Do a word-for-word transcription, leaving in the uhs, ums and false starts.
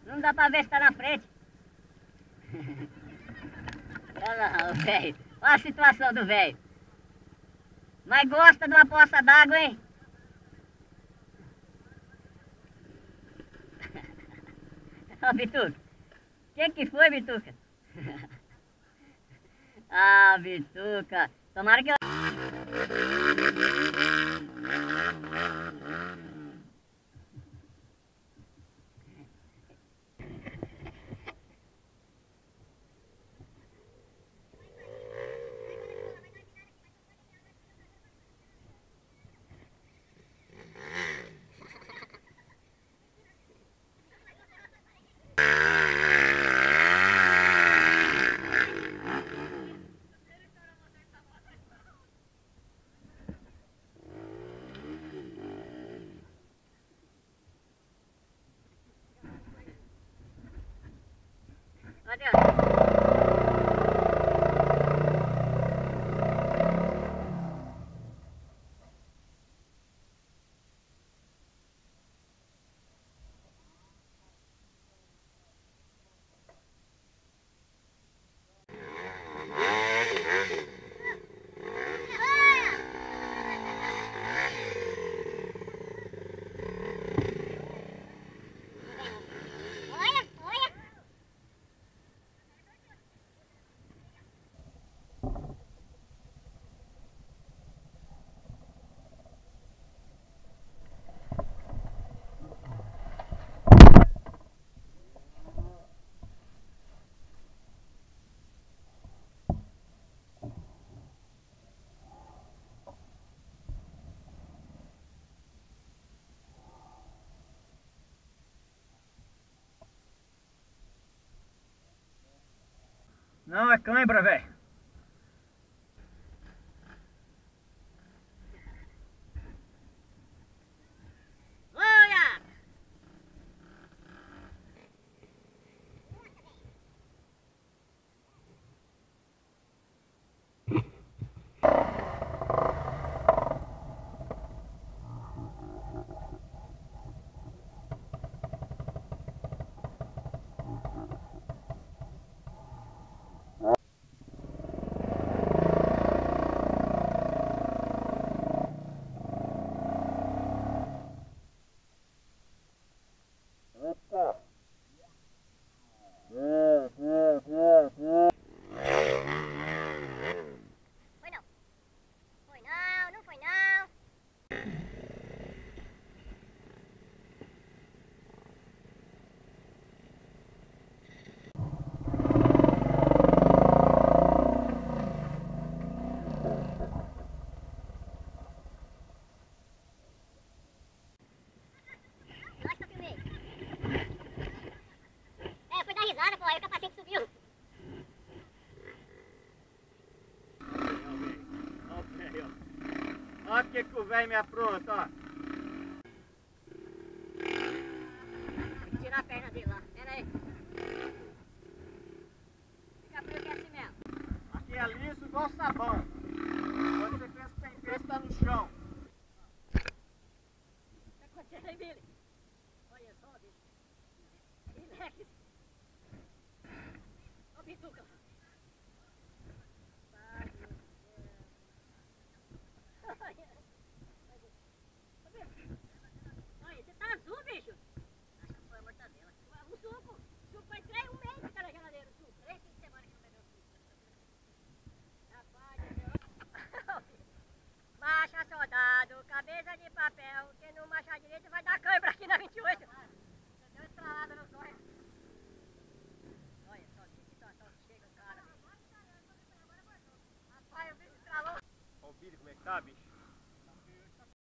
Não dá pra ver se tá na frente. Olha lá, o velho. Olha a situação do velho. Mas gosta de uma poça d'água, hein? Ó, Bituca. O que que foi, Bituca? Ah, Bituca. Tomara que eu... Olha. Não, é cãibra, velho. Aí o capacete subiu. Olha o que que o velho me apronta, ó. Tem que tirar a perna dele lá. Pera aí. Fica frio que é assim mesmo. Aqui é liso igual sabão. Quando você pensa que tem peso, tá no chão. O que tá acontecendo aí, Billy? Olha só, bicho. Relax. Ó, Bituca. Olha, você tá azul, bicho. Acho que foi a mortadela. O suco. O suco foi três, um mês que tá na geladeira. O suco. Três, cinco semanas que não bebeu suco. Rapaz, Deus. Marcha, soldado, cabeça de papel. Quem não marchar direito vai dar cãibra aqui na vinte e oito. Você deu estralada nos olhos. Olha só que situação que chega, cara. Rapaz, o bicho estralou. Olha o Billy como é que tá, bicho.